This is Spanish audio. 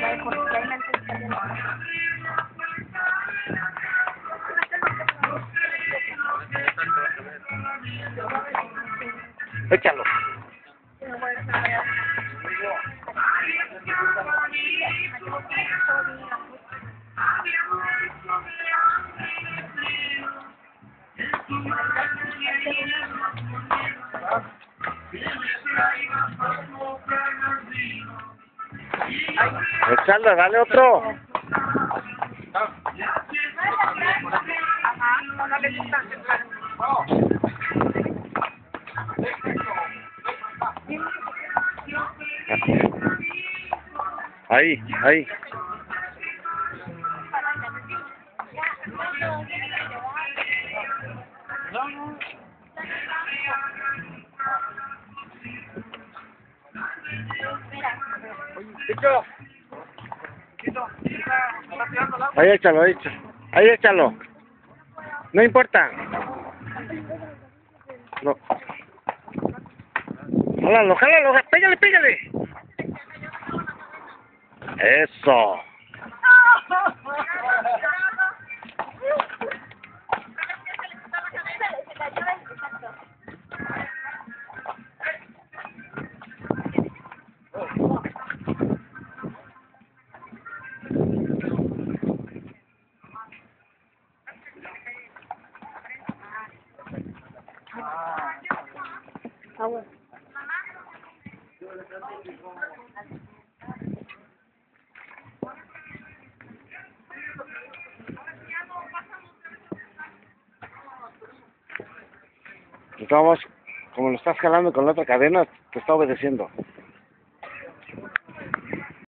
Échalo. Échalo, dale otro. Ajá, no le gusta. Ahí, ahí. Ahí échalo, ahí échalo. Ahí échalo. No importa. No. Jálalo, jálalo, pégale, pégale. Eso. Entonces, como lo estás jalando con la otra cadena, te está obedeciendo.